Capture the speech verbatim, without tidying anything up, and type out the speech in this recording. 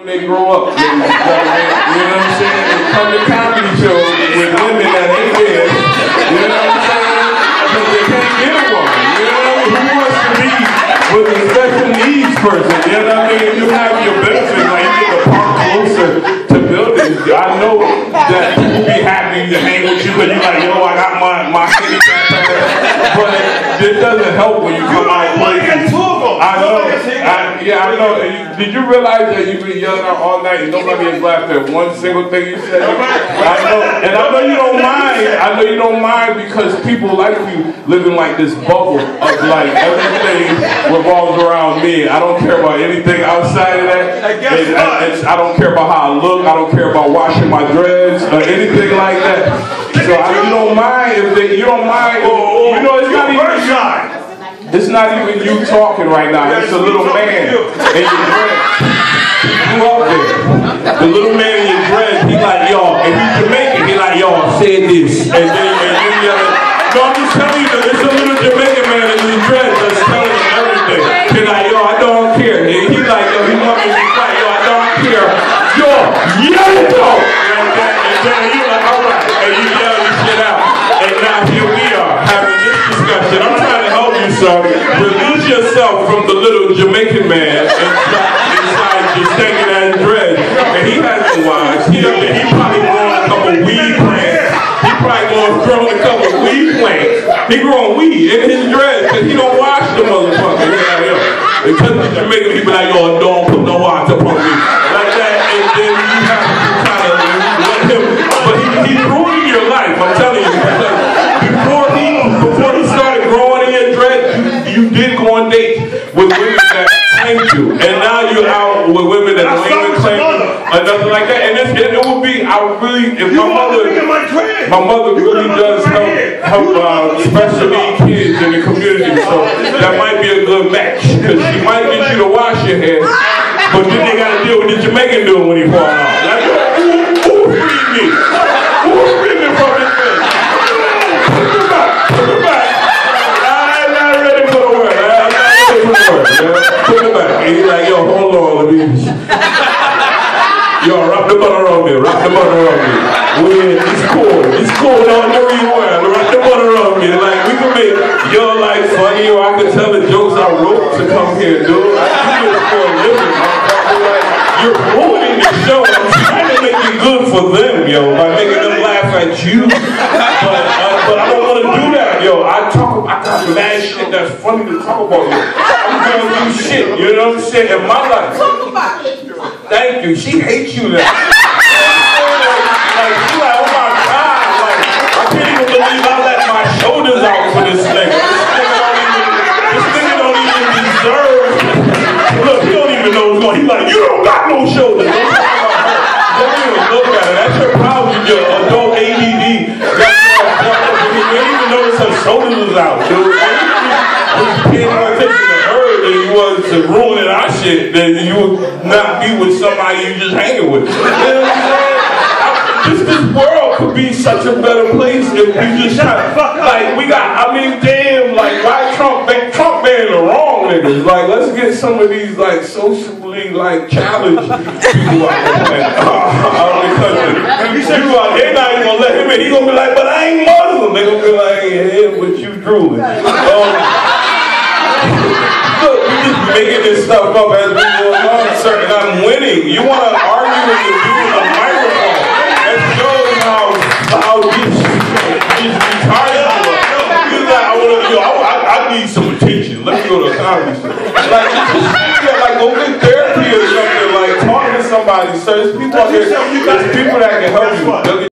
they grow up. You know what I'm saying? They come to comedy shows with women that ain't there. You know what I'm saying? Because they can't get a woman. You know what I mean? Who wants to be with a special needs person? You know what I mean? You have your benefits, like you get the park closer to buildings. I know that people be happy to hang with you because you're like, yo, I got my my handicap. But it doesn't help when you come out places. I know. I, yeah, I know. Did you realize that you've been yelling out all night and nobody has laughed at one single thing you said? I know. And I know you don't mind. I know you don't mind because people like you living like this bubble of like everything revolves around me. I don't care about anything outside of that. And, and I don't care about how I look. I don't care about washing my dreads or anything like that. So I, you don't mind if they, you don't mind. If, you know, it's not even. It's not even you talking right now. It's a little man in your dreads. You up there. The little man in your dreads, he like, y'all, and he's Jamaican, he like, y'all, say this. And then and you yelling. No, I'm just telling you, it's a little Jamaican man in his dreads that's telling him everything. He like, yo, I don't care. And he like, yo, he wants me to fight, yo, I don't care. Yo, yell it out. And then, and then you like, all right. And you yell this shit out. And now here we are having this discussion. I'm trying to help you, son. Release yourself from the little Jamaican man inside, inside your stinking ass dread. And he hasn't watched. He, he probably grown a couple weed plants. He probably grown a couple weed plants. He growing weed in his dread because he don't wash the motherfucker. Yeah, yeah. Because the Jamaican people like, yo, don't put no water upon me. Like that. And then you have to kind of let him. But he, he's ruining your life. I'm telling you. Before he, before he started growing in your dread, you, you did go on dates with women that claimed you, and now you're out with women that don't even claim you, or nothing like that. And this, it, it would be, I would really, if my mother, my mother really does help, help uh, special needs kids in the community, so that might be a good match, because she might get you to wash your hair, but then they got to deal with the Jamaican dude when he fall out. Like, who, who freed me? Who freed me from this thing? Put it back, put it back. I'm not ready for the word. I'm not ready for the word. Put it back. And he's like, yo, hold on, let me. Yo, wrap the butter on me. Wrap the butter on me. Wait, it's cool. It's cool. Don't know you well. Wrap the butter on me. Like, we can make your life funny, or I can tell the jokes I wrote to come here, dude. I do this for a living. I'm like, you're ruining the show. I'm trying to make it good for them, yo, by making them laugh at you. But, uh, but I don't want to do that, yo. I talk, I got mad shit that's funny to talk about, yo. I'm going through shit, you know what I'm saying, in my life. Thank you. She hates you now. Like, she's like, oh my God, like, I can't even believe I let my shoulders out for this nigga. This nigga don't even, this nigga don't even deserve. Look, he don't even know what's going on. He's like, you don't got no shoulders. Don't even look at it. That's your problem with your adult A D D. You didn't even notice her shoulders was out, dude. If you paid more attention to her than you was to ruining our shit, then you would not be with somebody you just hanging with. You know what I'm saying? This, this world could be such a better place if we just shut fuck up. Like, we got, I mean, damn, like, why Trump, Trump banning the wrong niggas? Like, let's get some of these, like, socially, like, challenged people out there. Out of the country. You out, they're not even gonna let him in. He's gonna be like, but I ain't Muslim. They're gonna be like, yeah, but you drooling. Um, look, we just making this stuff up as we go along, sir, and I'm winning. You wanna argue with the dude on the microphone? That shows how, how this is retarded. I, wanna, yo, I, I, I need some attention. Let me go to a comedy show. Like, just, like, go get therapy or something. Like, talk to somebody. So there's people out there, there's people that can help you.